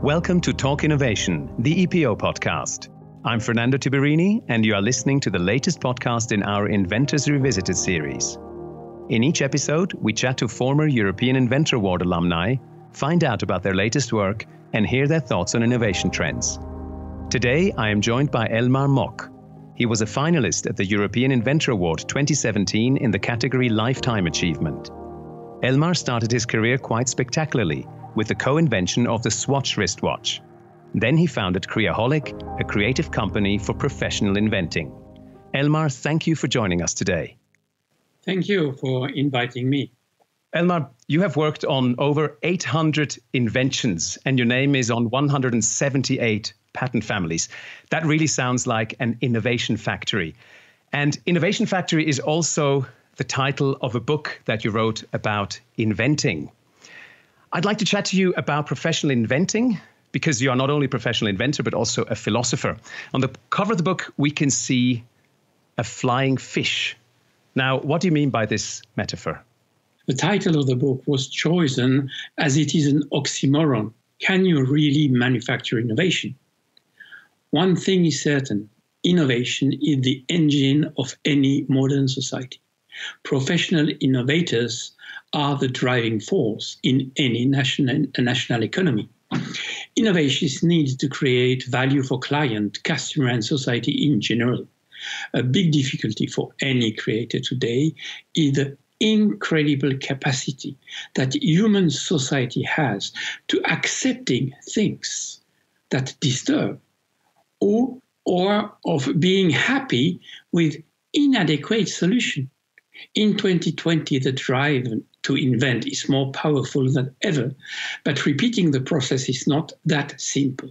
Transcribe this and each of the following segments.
Welcome to Talk Innovation, the EPO podcast. I'm Fernando Tiberini, and you are listening to the latest podcast in our Inventors Revisited series. In each episode, we chat to former European Inventor Award alumni, find out about their latest work, and hear their thoughts on innovation trends. Today, I am joined by Elmar Mock. He was a finalist at the European Inventor Award 2017 in the category Lifetime Achievement. Elmar started his career quite spectacularly with the co-invention of the Swatch wristwatch. Then he founded Creaholic, a creative company for professional inventing. Elmar, thank you for joining us today. Thank you for inviting me. Elmar, you have worked on over 800 inventions, and your name is on 178 patent families. That really sounds like an innovation factory. And Innovation Factory is also the title of a book that you wrote about inventing. I'd like to chat to you about professional inventing, because you are not only a professional inventor, but also a philosopher. On the cover of the book, we can see a flying fish. Now, what do you mean by this metaphor? The title of the book was chosen as it is an oxymoron. Can you really manufacture innovation? One thing is certain, innovation is the engine of any modern society. Professional innovators are the driving force in any national economy. Innovations need to create value for client, customer, and society in general. A big difficulty for any creator today is the incredible capacity that human society has to accepting things that disturb or of being happy with inadequate solution. In 2020, the drive to invent is more powerful than ever, but repeating the process is not that simple.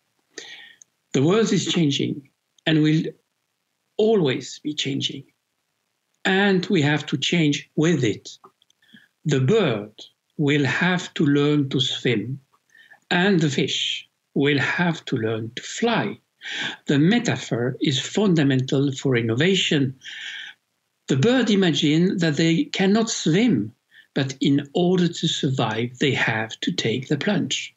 The world is changing and will always be changing, and we have to change with it. The bird will have to learn to swim, and the fish will have to learn to fly. The metaphor is fundamental for innovation. The bird imagines that they cannot swim, but in order to survive, they have to take the plunge.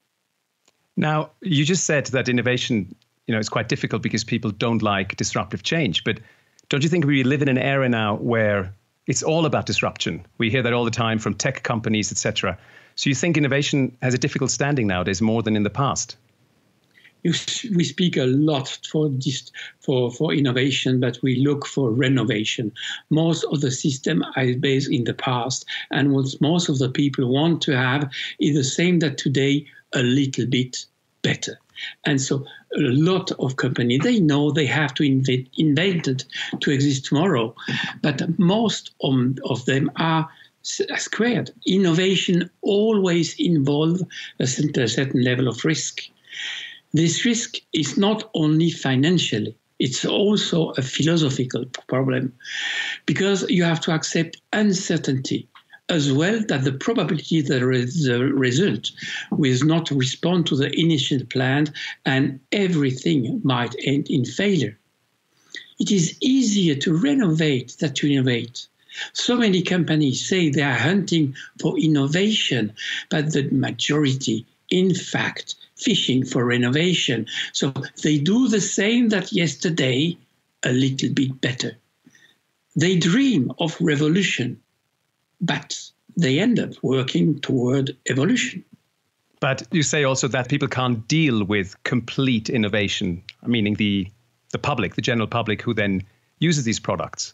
Now, you just said that innovation, is quite difficult because people don't like disruptive change. But don't you think we live in an era now where it's all about disruption? We hear that all the time from tech companies, etc. So you think innovation has a difficult standing nowadays more than in the past? We speak a lot for innovation, but we look for renovation. Most of the system is based in the past, and what most of the people want to have is the same that today, a little bit better. And so a lot of companies, they know they have to invent it to exist tomorrow, but most of them are squared. Innovation always involves a certain level of risk. This risk is not only financially, it's also a philosophical problem, because you have to accept uncertainty as well, that the probability that the result will not respond to the initial plan and everything might end in failure. It is easier to renovate than to innovate. So many companies say they are hunting for innovation, but the majority, in fact, fishing for renovation. So they do the same that yesterday, a little bit better. They dream of revolution, but they end up working toward evolution. But you say also that people can't deal with complete innovation, meaning the public, the general public who then uses these products.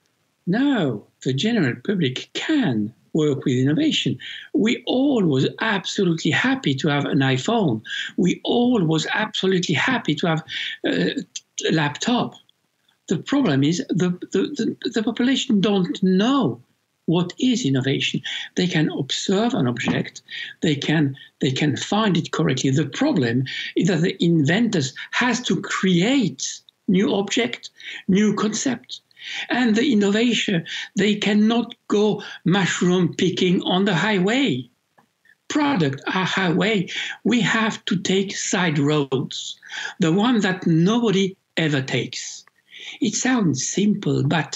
No, the general public can work with innovation. We all was absolutely happy to have an iPhone. We all was absolutely happy to have a laptop. The problem is the population don't know what is innovation. They can observe an object. They can find it correctly. The problem is that the inventors has to create new object, new concept. And the innovation, they cannot go mushroom picking on the highway. Product are highway. We have to take side roads, the one that nobody ever takes. It sounds simple, but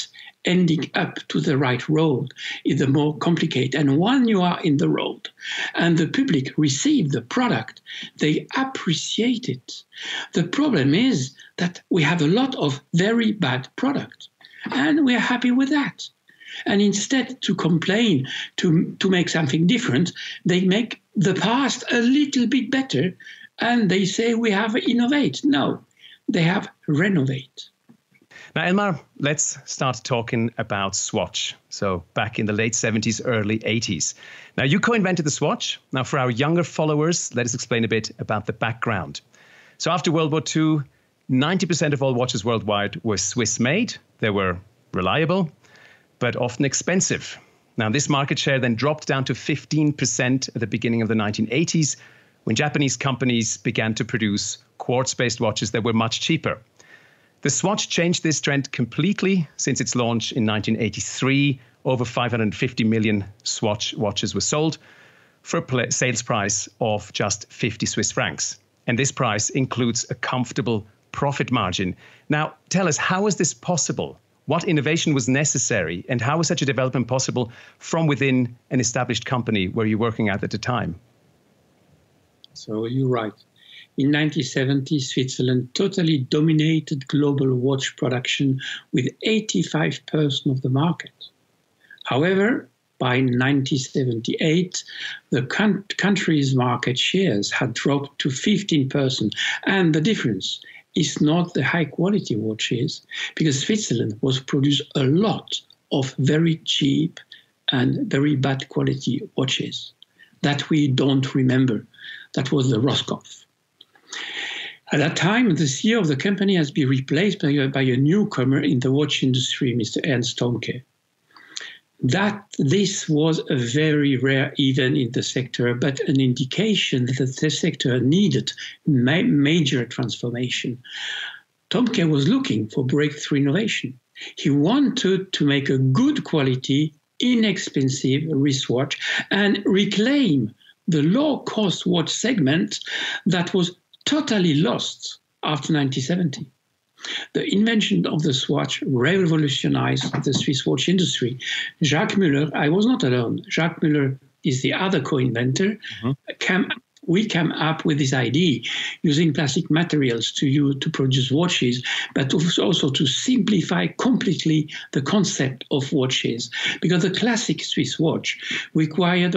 ending up to the right road is the more complicated. And when you are in the road and the public receive the product, they appreciate it. The problem is that we have a lot of very bad product, and we are happy with that. And instead to complain, to make something different, they make the past a little bit better, and they say we have innovate. No, they have renovate. Now, Elmar, let's start talking about Swatch. So back in the late 70s, early 80s. Now, you co-invented the Swatch. Now, for our younger followers, let us explain a bit about the background. So after World War II, 90% of all watches worldwide were Swiss-made. They were reliable, but often expensive. Now, this market share then dropped down to 15% at the beginning of the 1980s, when Japanese companies began to produce quartz-based watches that were much cheaper. The Swatch changed this trend completely since its launch in 1983. Over 550 million Swatch watches were sold for a sales price of just 50 Swiss francs. And this price includes a comfortable profit margin. Now, tell us, how is this possible? What innovation was necessary, and how was such a development possible from within an established company where you're working at the time? So you're right. In 1970, Switzerland totally dominated global watch production with 85% of the market. However, by 1978, the country's market shares had dropped to 15%, and the difference is not the high-quality watches, because Switzerland was produced a lot of very cheap and very bad quality watches that we don't remember. That was the Roscoff. At that time, the CEO of the company has been replaced by a newcomer in the watch industry, Mr. Ernst Thomke. This was a very rare event in the sector, but an indication that the sector needed major transformation. Thomke was looking for breakthrough innovation. He wanted to make a good quality, inexpensive wristwatch and reclaim the low-cost watch segment that was totally lost after 1970. The invention of the Swatch revolutionized the Swiss watch industry. Jacques Müller, I was not alone. Jacques Müller is the other co-inventor. We came up with this idea using plastic materials to produce watches, but also to simplify completely the concept of watches. Because the classic Swiss watch required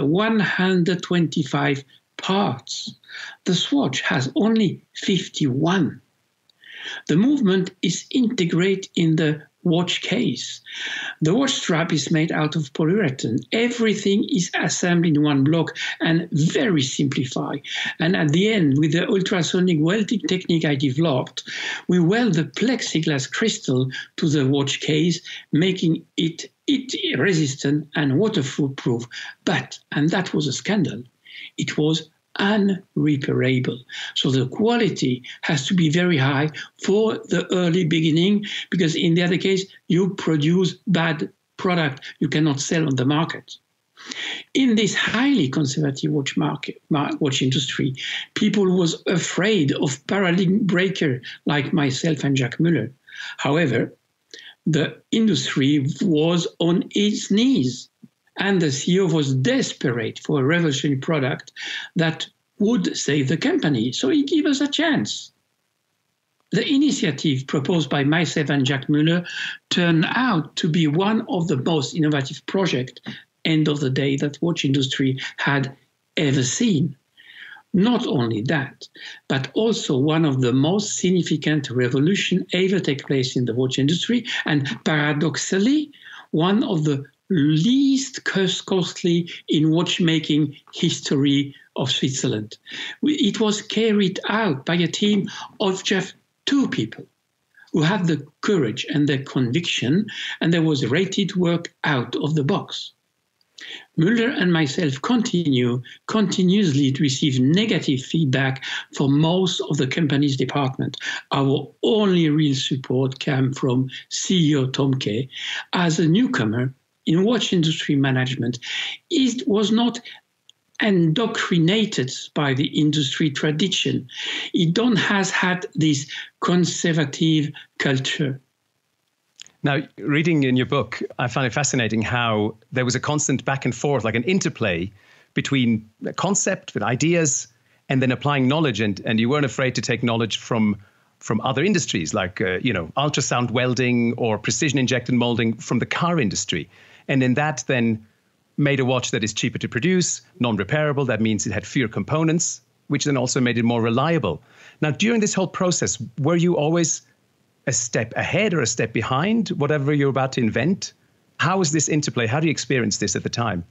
125 parts. The Swatch has only 51. The movement is integrated in the watch case. The watch strap is made out of polyurethane. Everything is assembled in one block and very simplified. And at the end, with the ultrasonic welding technique I developed, we weld the plexiglass crystal to the watch case, making it resistant and waterproof. But, and that was a scandal, it was unrepairable. So the quality has to be very high for the early beginning, because in the other case, you produce bad product you cannot sell on the market. In this highly conservative watch industry, people was afraid of paradigm breaker like myself and Jacques Müller. However, the industry was on its knees. And the CEO was desperate for a revolutionary product that would save the company. So he gave us a chance. The initiative proposed by myself and Jacques Müller turned out to be one of the most innovative projects, end of the day, that watch industry had ever seen. Not only that, but also one of the most significant revolutions ever take place in the watch industry, and paradoxically, one of the least costly in watchmaking history of Switzerland. It was carried out by a team of just 2 people who had the courage and the conviction, and there was ready to work out of the box. Müller and myself continuously to receive negative feedback from most of the company's department. Our only real support came from CEO Thomke. As a newcomer in watch industry management, it was not indoctrinated by the industry tradition. It don't has had this conservative culture. Now, reading in your book, I found it fascinating how there was a constant back and forth, like an interplay between the concept and ideas and then applying knowledge. And you weren't afraid to take knowledge from other industries like, ultrasound welding or precision injected molding from the car industry. And in that then made a watch that is cheaper to produce, non-repairable. That means it had fewer components, which then also made it more reliable. Now, during this whole process, were you always a step ahead or a step behind whatever you're about to invent? How is this interplay? How do you experience this at the time?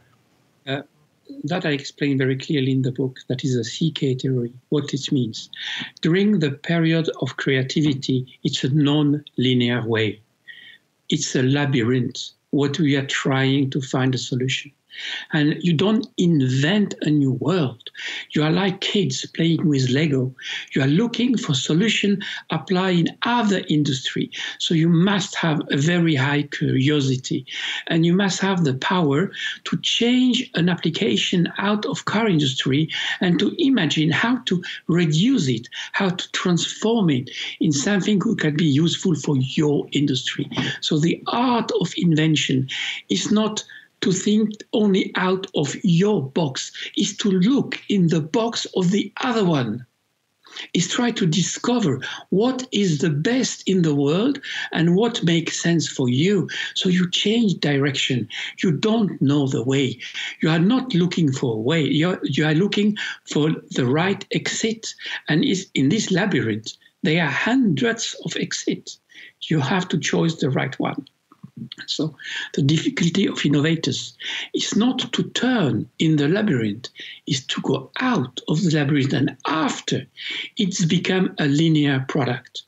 That I explain very clearly in the book. That is a CK theory, what it means. During the period of creativity, it's a non-linear way. It's a labyrinth, what we are trying to find a solution. And you don't invent a new world. You are like kids playing with Lego. You are looking for solution applied in other industry. So you must have a very high curiosity, and you must have the power to change an application out of car industry and to imagine how to reduce it, how to transform it in something that can be useful for your industry. So the art of invention is not to think only out of your box, is to look in the box of the other one, is try to discover what is the best in the world and what makes sense for you. So you change direction. You don't know the way. You are not looking for a way. You are looking for the right exit. And in this labyrinth, there are hundreds of exits. You have to choose the right one. So the difficulty of innovators is not to turn in the labyrinth, is to go out of the labyrinth, and after it's become a linear product.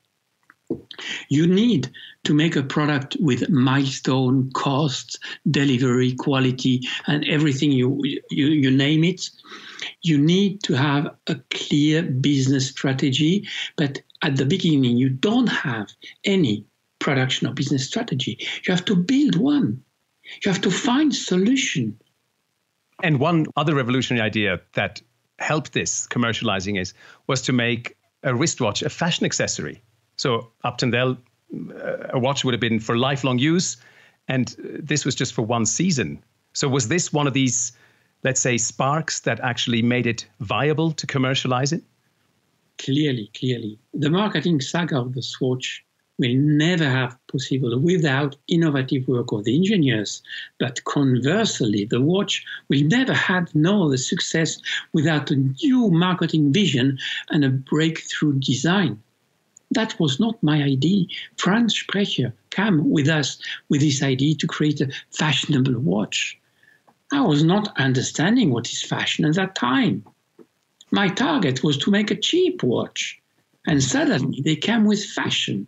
You need to make a product with milestone, costs, delivery, quality, and everything you name it. You need to have a clear business strategy, but at the beginning you don't have any production or business strategy. You have to build one. You have to find solution. And one other revolutionary idea that helped this commercializing was to make a wristwatch a fashion accessory. So up to then, a watch would have been for lifelong use, and this was just for one season. So was this one of these, let's say, sparks that actually made it viable to commercialize it? Clearly. The marketing saga of the Swatch will never have possible without innovative work of the engineers. But conversely, the watch will never have the success without a new marketing vision and a breakthrough design. That was not my idea. Franz Sprecher came with us with this idea to create a fashionable watch. I was not understanding what is fashion at that time. My target was to make a cheap watch. And suddenly they came with fashion.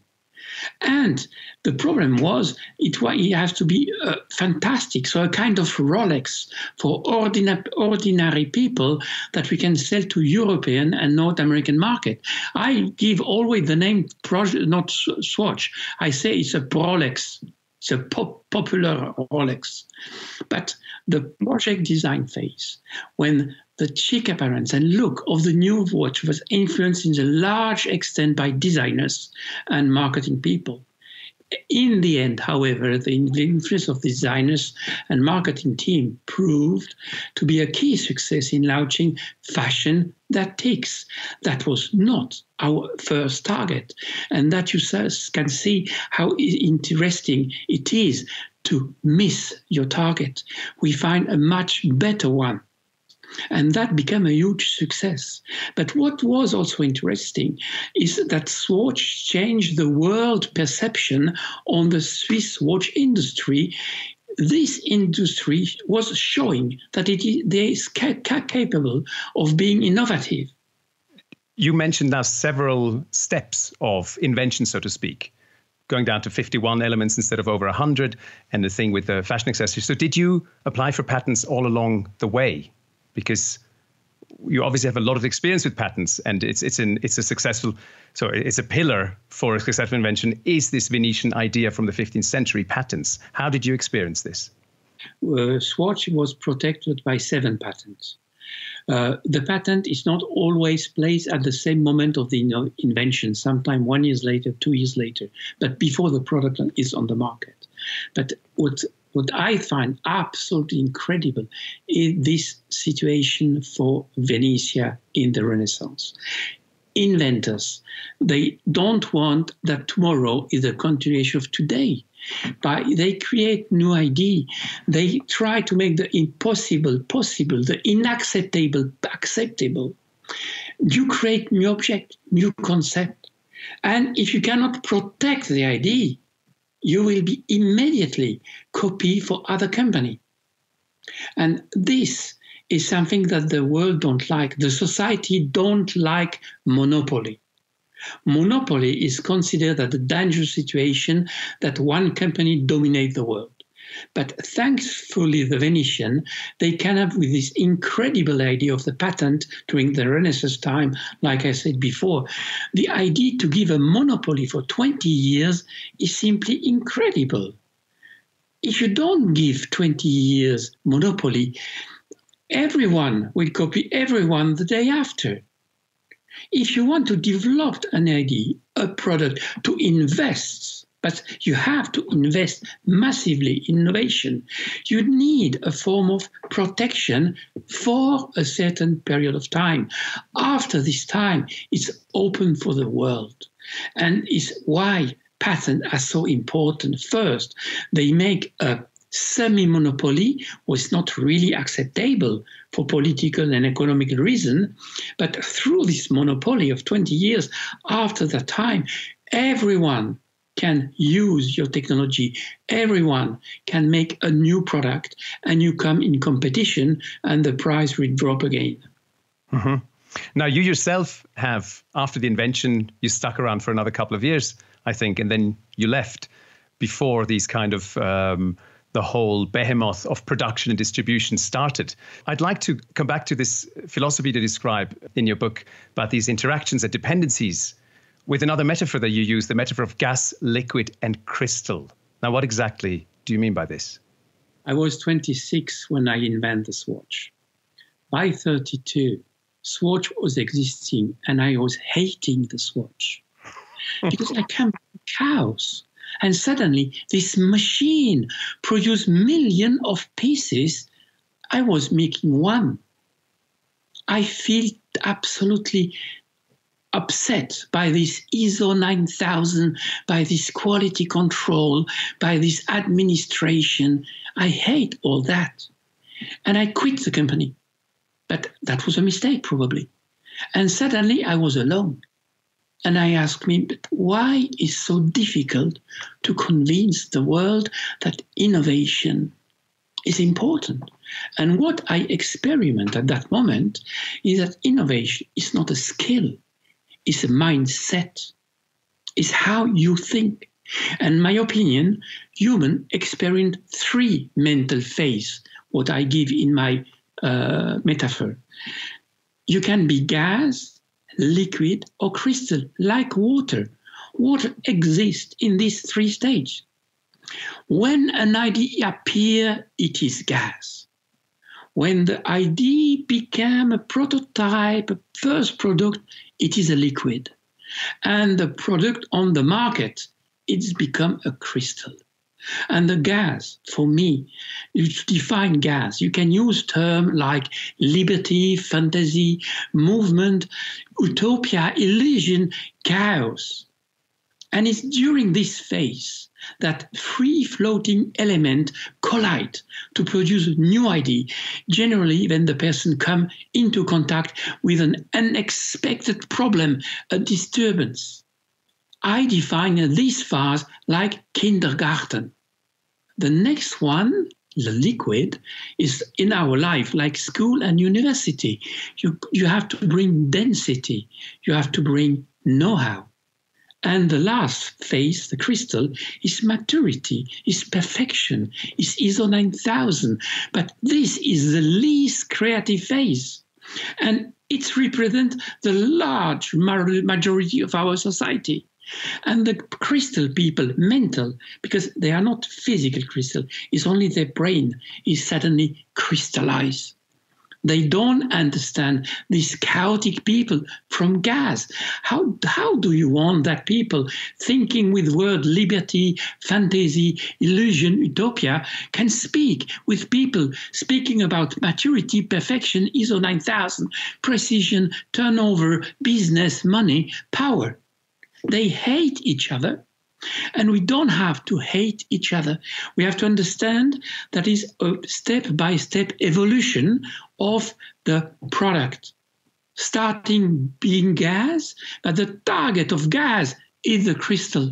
And the problem was it has to be fantastic, so a kind of Rolex for ordinary people that we can sell to European and North American market. I give always the name, not Swatch. I say it's a Rolex. It's a popular Rolex. But the project design phase, when the chic appearance and look of the new watch was influenced in a large extent by designers and marketing people. In the end, however, the influence of designers and marketing team proved to be a key success in launching fashion that ticks. That was not our first target. And that you can see how interesting it is to miss your target. We find a much better one. And that became a huge success. But what was also interesting is that Swatch changed the world perception on the Swiss watch industry. This industry was showing that it is capable of being innovative. You mentioned now several steps of invention, so to speak, going down to 51 elements instead of over 100, and the thing with the fashion accessories. So did you apply for patents all along the way? Because you obviously have a lot of experience with patents, and it's a pillar for a successful invention is this Venetian idea from the 15th century, patents. How did you experience this? Swatch was protected by 7 patents. The patent is not always placed at the same moment of the invention, sometimes 1 year later, 2 years later, but before the product is on the market. But what I find absolutely incredible is this situation for Venezia in the Renaissance. Inventors, they don't want that tomorrow is a continuation of today. But they create new idea. They try to make the impossible possible, the inacceptable acceptable. You create new object, new concept. And if you cannot protect the idea, you will be immediately copied for other company. And this is something that the world don't like. The society don't like monopoly. Monopoly is considered as a dangerous situation that one company dominates the world. But thankfully, the Venetian, they came up with this incredible idea of the patent during the Renaissance time, like I said before. The idea to give a monopoly for 20 years is simply incredible. If you don't give 20 years monopoly, everyone will copy everyone the day after. If you want to develop an idea, a product, to invest, but you have to invest massively in innovation, you need a form of protection for a certain period of time. After this time, it's open for the world. And it's why patents are so important. First, they make a semi-monopoly was not really acceptable for political and economic reasons, but through this monopoly of 20 years, after that time, everyone can use your technology, everyone can make a new product, and you come in competition and the price will drop again. Mm-hmm. Now, you yourself have, after the invention, you stuck around for another couple of years, I think, and then you left before these kind of the whole behemoth of production and distribution started. I'd like to come back to this philosophy to describe in your book about these interactions and dependencies with another metaphor that you use, the metaphor of gas, liquid, and crystal. Now, what exactly do you mean by this? I was 26 when I invented the Swatch. By 32, Swatch was existing and I was hating the Swatch because I came from cows. And suddenly, this machine produced millions of pieces. I was making one. I feel absolutely upset by this ISO 9000, by this quality control, by this administration. I hate all that. And I quit the company. But that was a mistake, probably. And suddenly, I was alone. And I asked me, but why is it so difficult to convince the world that innovation is important? And what I experiment at that moment is that innovation is not a skill, it's a mindset, it's how you think. And in my opinion, humans experience 3 mental phases, what I give in my metaphor. You can be gas, liquid, or crystal, like water. Water exists in these 3 stages. When an idea appears, it is gas. When the idea became a prototype, a first product, it is a liquid. And the product on the market, it's become a crystal. And the gas, for me, you define gas. You can use terms like liberty, fantasy, movement, utopia, illusion, chaos. And it's during this phase that free-floating elements collide to produce a new idea, generally when the person comes into contact with an unexpected problem, a disturbance. I define this phase like kindergarten. The next one, the liquid, is in our life like school and university. You have to bring density. You have to bring know-how. And the last phase, the crystal, is maturity, is perfection, is ISO 9000. But this is the least creative phase. And it represents the large majority of our society. And the crystal people, mental, because they are not physical crystal, it's only their brain is suddenly crystallized. They don't understand these chaotic people from gas. How do you want that people thinking with word liberty, fantasy, illusion, utopia can speak with people speaking about maturity, perfection, ISO 9000, precision, turnover, business, money, power? They hate each other. And we don't have to hate each other. We have to understand that is a step-by-step evolution of the product. Starting being gas, but the target of gas is the crystal.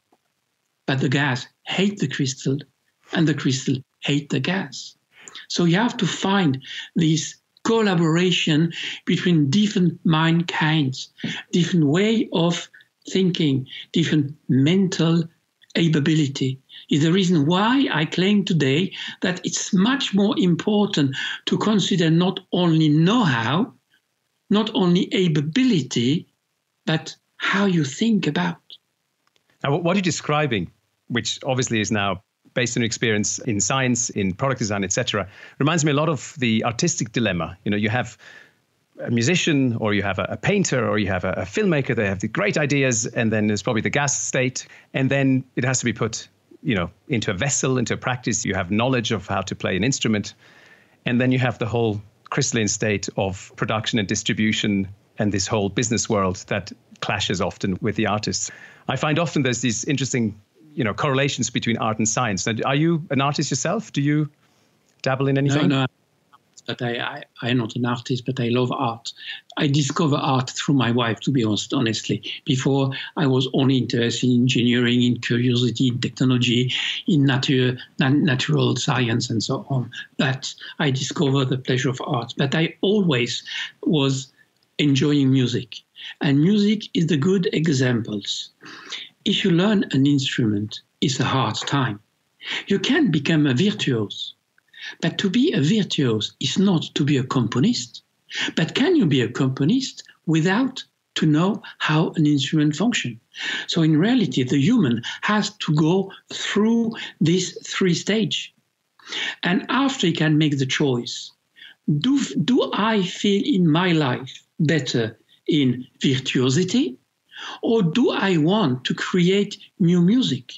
But the gas hate the crystal, and the crystal hate the gas. So you have to find this collaboration between different mind kinds, different way of thinking, different mental ability. Is the reason why I claim today that it's much more important to consider not only know-how, not only ability, but how you think about. Now, what you're describing, which obviously is now based on experience in science, in product design, etc., reminds me a lot of the artistic dilemma. You know, you have a musician, or you have a painter, or you have a filmmaker. They have the great ideas, and then there's probably the gas state, and then it has to be put, you know, into a vessel, into a practice. You have knowledge of how to play an instrument, and then you have the whole crystalline state of production and distribution, and this whole business world that clashes often with the artists. I find often there's these interesting, you know, correlations between art and science. Now, are you an artist yourself? Do you dabble in anything? No. But I'm not an artist, but I love art. I discover art through my wife, to be honestly. Before, I was only interested in engineering, in curiosity, in technology, in natural science, and so on. But I discovered the pleasure of art. But I always was enjoying music. And music is the good examples. If you learn an instrument, it's a hard time. You can become a virtuoso. But to be a virtuoso is not to be a componist. But can you be a componist without to know how an instrument functions? So in reality, the human has to go through this 3 stages. And after he can make the choice, do I feel in my life better in virtuosity, or do I want to create new music?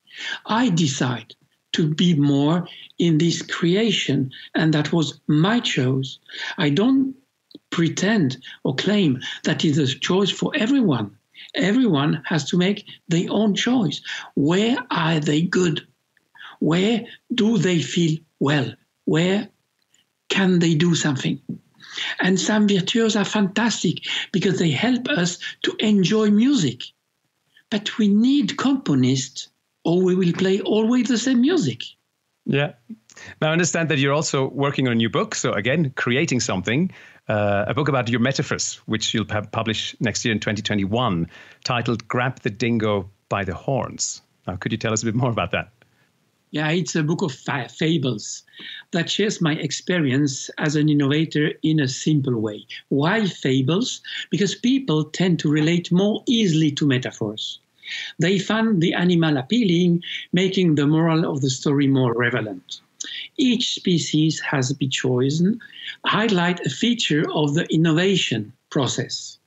I decide to be more in this creation, and that was my choice. I don't pretend or claim that it is a choice for everyone. Everyone has to make their own choice. Where are they good? Where do they feel well? Where can they do something? And some virtuos are fantastic because they help us to enjoy music. But we need componists, or we will play always the same music. Yeah. Now I understand that you're also working on a new book. So again, creating something, a book about your metaphors, which you'll publish next year in 2021, titled Grab the Dingo by the Horns. Now, could you tell us a bit more about that? Yeah, it's a book of fables that shares my experience as an innovator in a simple way. Why fables? Because people tend to relate more easily to metaphors. They find the animal appealing, making the moral of the story more relevant. Each species has been chosen, highlight a feature of the innovation process.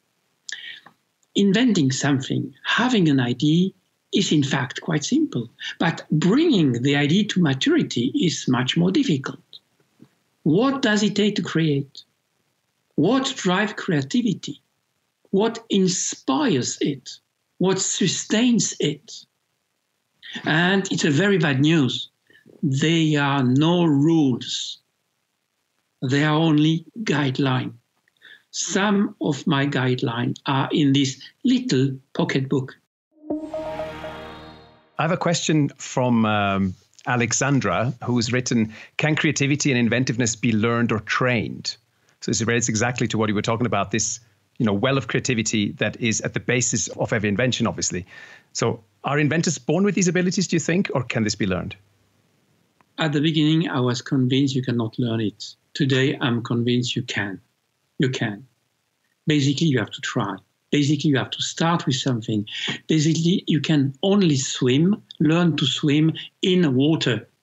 Inventing something, having an idea, is in fact quite simple, but bringing the idea to maturity is much more difficult. What does it take to create? What drives creativity? What inspires it? What sustains it? And it's a very bad news. There are no rules. There are only guidelines. Some of my guidelines are in this little pocket book. I have a question from Alexandra, who's written, can creativity and inventiveness be learned or trained? So it relates exactly to what you were talking about, this well of creativity that is at the basis of every invention, obviously. So are inventors born with these abilities, do you think, or can this be learned? At the beginning, I was convinced you cannot learn it. Today, I'm convinced you can. You can. Basically, you have to try. Basically, you have to start with something. Basically, you can only swim, learn to swim in water.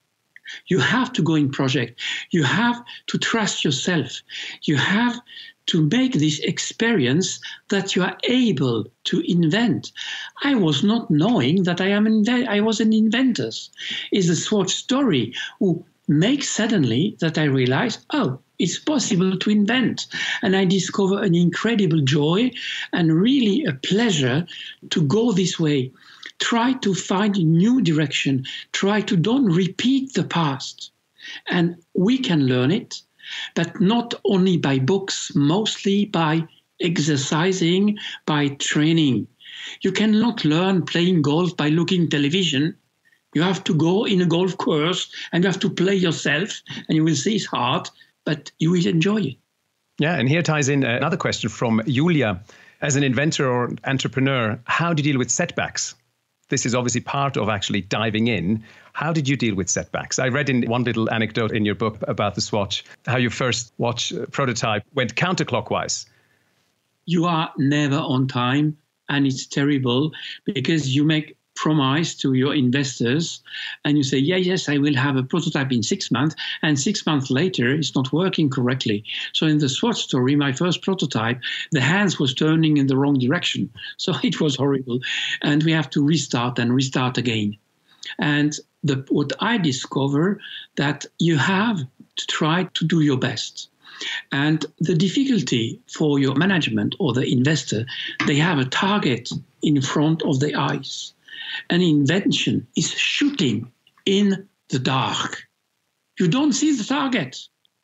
You have to go in project. You have to trust yourself. You have to make this experience that you are able to invent. I was not knowing that I was an inventor. It's a short story who makes suddenly that I realize, oh, it's possible to invent. And I discover an incredible joy and really a pleasure to go this way. Try to find a new direction. Try to don't repeat the past. And we can learn it, but not only by books, mostly by exercising, by training. You cannot learn playing golf by looking television. You have to go in a golf course and you have to play yourself, and you will see it's hard, but you will enjoy it. Yeah, and here ties in another question from Julia. As an inventor or entrepreneur, how do you deal with setbacks? This is obviously part of actually diving in. How did you deal with setbacks? I read in one little anecdote in your book about the Swatch, how your first watch prototype went counterclockwise. You are never on time, and it's terrible because you make promise to your investors and you say, yes, I will have a prototype in 6 months, and 6 months later it's not working correctly. So in the Swatch story, my first prototype, the hands was turning in the wrong direction. So it was horrible. And we have to restart and restart again. And what I discover that you have to try to do your best. And the difficulty for your management or the investor, they have a target in front of their eyes. An invention is shooting in the dark. You don't see the target.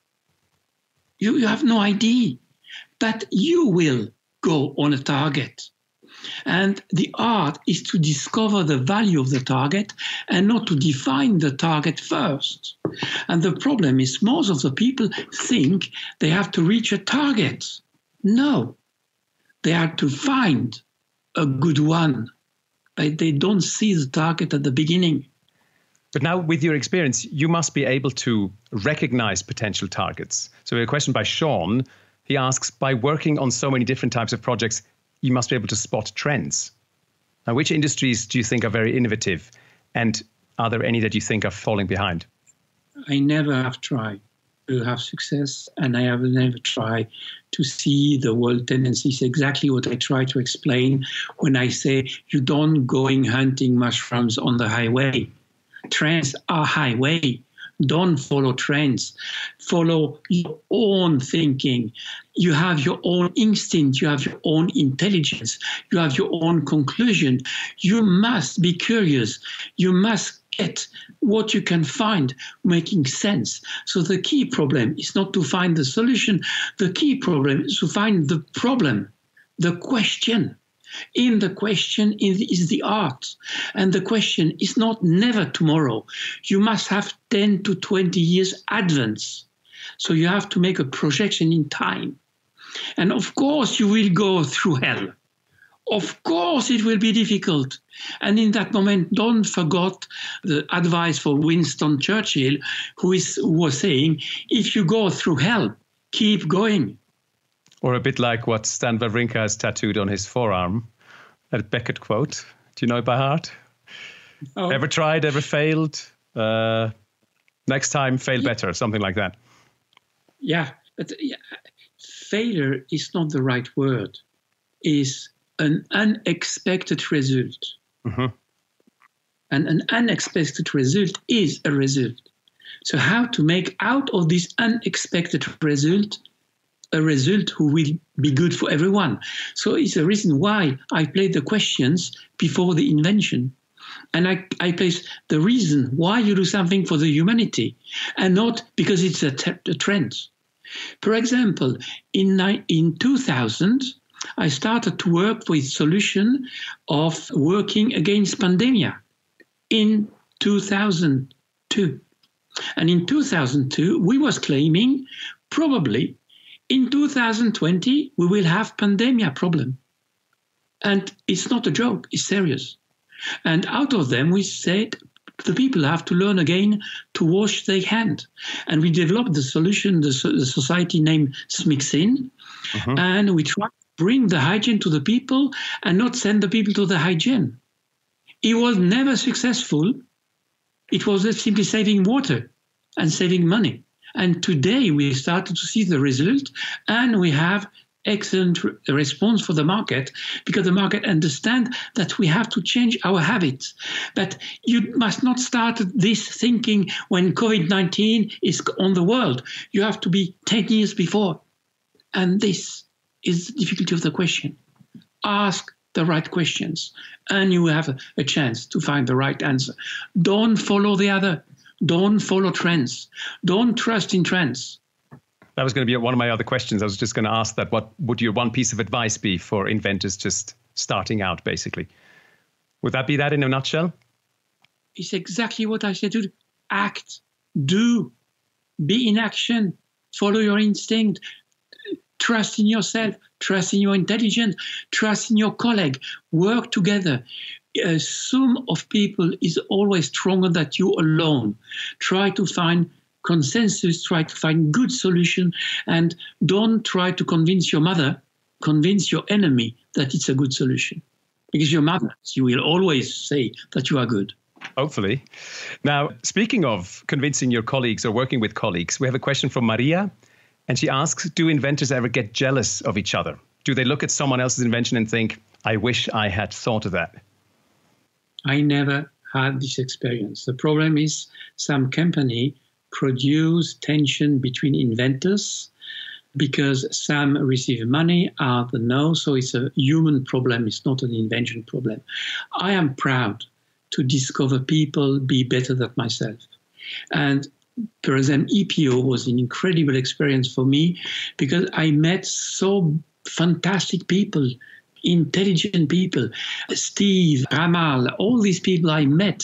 You have no idea, but you will go on a target. And the art is to discover the value of the target and not to define the target first. And the problem is most of the people think they have to reach a target. No, they have to find a good one. But they don't see the target at the beginning. But now with your experience, you must be able to recognize potential targets. So a question by Sean, he asks, by working on so many different types of projects, you must be able to spot trends. Now, which industries do you think are very innovative? And are there any that you think are falling behind? I never have tried to have success, and I have never tried to see the world tendencies. Exactly what I try to explain when I say you don't going hunting mushrooms on the highway. Trends are highway. Don't follow trends. Follow your own thinking. You have your own instinct. You have your own intelligence. You have your own conclusion. You must be curious. You must get what you can find making sense. So the key problem is not to find the solution. The key problem is to find the problem, the question. In the question is the art. And the question is not never tomorrow. You must have 10 to 20 years advance. So you have to make a projection in time. And of course you will go through hell. Of course it will be difficult. And in that moment, don't forget the advice for Winston Churchill, who was saying, if you go through hell, keep going. Or a bit like what Stan Wawrinka has tattooed on his forearm, that Beckett quote. Do you know it by heart? Oh. Ever tried, ever failed? Next time, fail better, something like that. Yeah, but failure is not the right word. It's an unexpected result. Mm-hmm. And an unexpected result is a result. So how to make out of this unexpected result a result who will be good for everyone. So it's a reason why I play the questions before the invention. And I place the reason why you do something for the humanity and not because it's a trend. For example, in 2000, I started to work with solution of working against pandemia in 2002. And in 2002, we was claiming probably in 2020, we will have pandemia problem. And it's not a joke, it's serious. And out of them, we said the people have to learn again to wash their hand. And we developed the solution, the society named Smixin. Mm-hmm. And we tried to bring the hygiene to the people and not send the people to the hygiene. It was never successful. It was simply saving water. and saving money. And today we started to see the result, and we have excellent response for the market, because the market understands that we have to change our habits. But you must not start this thinking when COVID-19 is on the world. You have to be 10 years before. And this is the difficulty of the question. Ask the right questions, and you have a chance to find the right answer. Don't follow the other. Don't follow trends. Don't trust in trends. That was going to be one of my other questions. I was just going to ask that. What would your one piece of advice be for inventors just starting out, basically? Would that be that in a nutshell? It's exactly what I said to you. Act, do, be in action, follow your instinct, trust in yourself, trust in your intelligence, trust in your colleague, work together. A sum of people is always stronger than you alone. Try to find consensus, try to find good solution, and don't try to convince your mother, convince your enemy that it's a good solution. Because your mother, she will always say that you are good. Hopefully. Now, speaking of convincing your colleagues or working with colleagues, we have a question from Maria, and she asks, do inventors ever get jealous of each other? Do they look at someone else's invention and think, I wish I had thought of that? I never had this experience. The problem is some company produce tension between inventors because some receive money, others no. So it's a human problem. It's not an invention problem. I am proud to discover people be better than myself. And for example, EPO was an incredible experience for me because I met so fantastic people, intelligent people. Steve, Ramal, all these people I met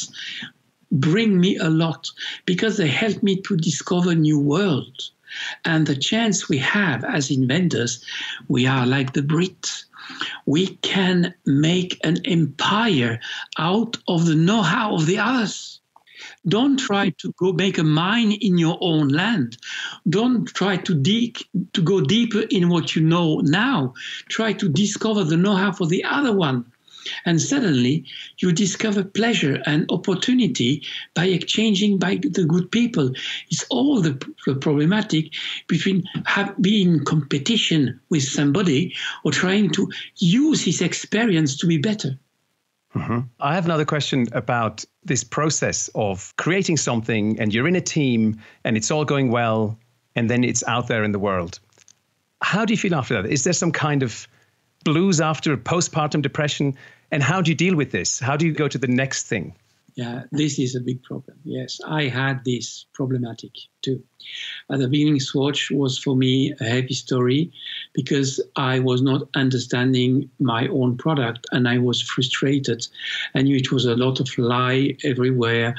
bring me a lot because they help me to discover new worlds. And the chance we have as inventors, we are like the Brits. We can make an empire out of the know-how of the others. Don't try to go make a mine in your own land. Don't try to go deeper in what you know now. Try to discover the know-how for the other one. And suddenly you discover pleasure and opportunity by exchanging by the good people. It's all the problematic between being in competition with somebody or trying to use his experience to be better. Mm-hmm. I have another question about this process of creating something, and you're in a team and it's all going well, and then it's out there in the world. How do you feel after that? Is there some kind of blues after postpartum depression? And how do you deal with this? How do you go to the next thing? Yeah, this is a big problem. Yes, I had this problematic too. At the beginning, Swatch was for me a happy story because I was not understanding my own product and I was frustrated. I knew it was a lot of lie everywhere.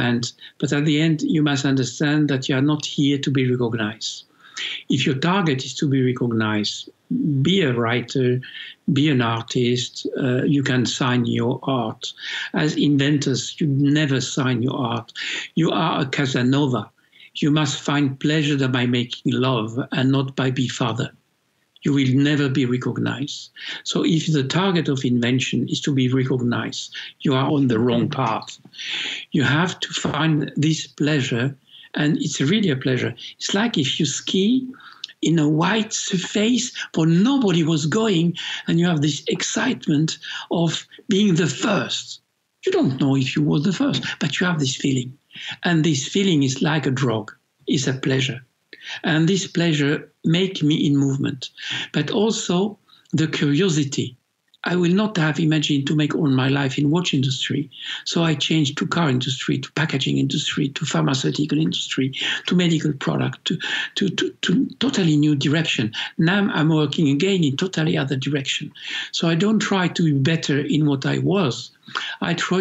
But at the end, you must understand that you are not here to be recognized. If your target is to be recognized, be a writer, be an artist, you can sign your art. As inventors, you never sign your art. You are a Casanova. You must find pleasure by making love and not by being father. You will never be recognized. So if the target of invention is to be recognized, you are on the wrong path. You have to find this pleasure, and it's really a pleasure. It's like if you ski in a white surface where nobody was going, and you have this excitement of being the first. You don't know if you were the first, but you have this feeling. And this feeling is like a drug. It's a pleasure. And this pleasure makes me in movement. But also the curiosity. I will not have imagined to make all my life in watch industry. So I changed to car industry, to packaging industry, to pharmaceutical industry, to medical product, to totally new direction. Now I'm working again in totally other direction. So I don't try to be better in what I was. I try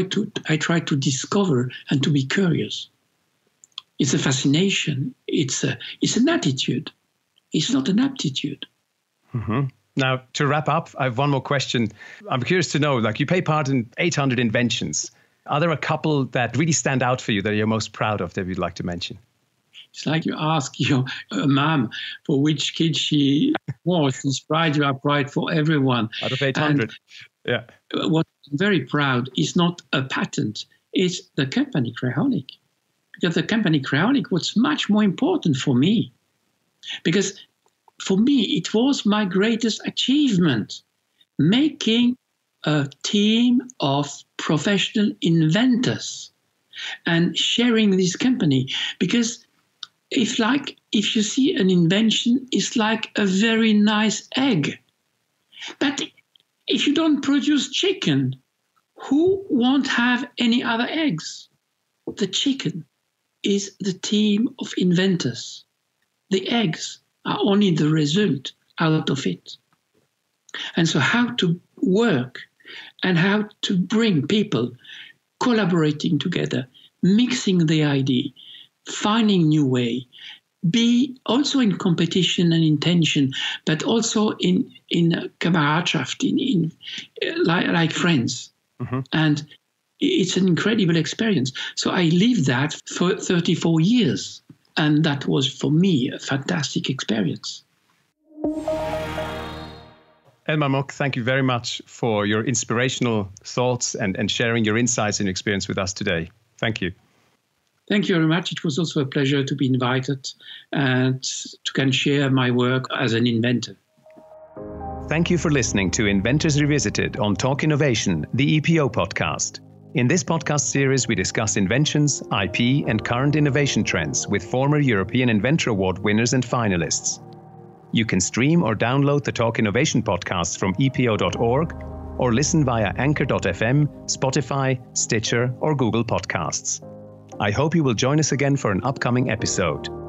to discover and to be curious. It's a fascination. It's an attitude. It's not an aptitude. Mm-hmm. Now, to wrap up, I have one more question. I'm curious to know, like, you take part in 800 inventions. Are there a couple that really stand out for you that you're most proud of that you'd like to mention? It's like you ask your mom for which kid she was. She's pride, you are pride for everyone. Out of 800, yeah. What I'm very proud is not a patent. It's the company, Crayonic. because the company Cryonic was much more important for me. Because for me, it was my greatest achievement, making a team of professional inventors and sharing this company. Because if you see an invention, it's like a very nice egg. But if you don't produce chicken, who won't have any other eggs? The chicken is the team of inventors. The eggs are only the result out of it. And so how to work and how to bring people collaborating together, mixing the idea, finding new way, be also in competition and intention, but also in Kameradschaft, like friends. Mm-hmm. And it's an incredible experience. So I lived that for 34 years. And that was, for me, a fantastic experience. Elmar Mock, thank you very much for your inspirational thoughts and sharing your insights and experience with us today. Thank you. Thank you very much. It was also a pleasure to be invited and to can share my work as an inventor. Thank you for listening to Inventors Revisited on Talk Innovation, the EPO podcast. In this podcast series, we discuss inventions, IP, and current innovation trends with former European Inventor Award winners and finalists. You can stream or download the Talk Innovation podcasts from epo.org or listen via anchor.fm, Spotify, Stitcher, or Google Podcasts. I hope you will join us again for an upcoming episode.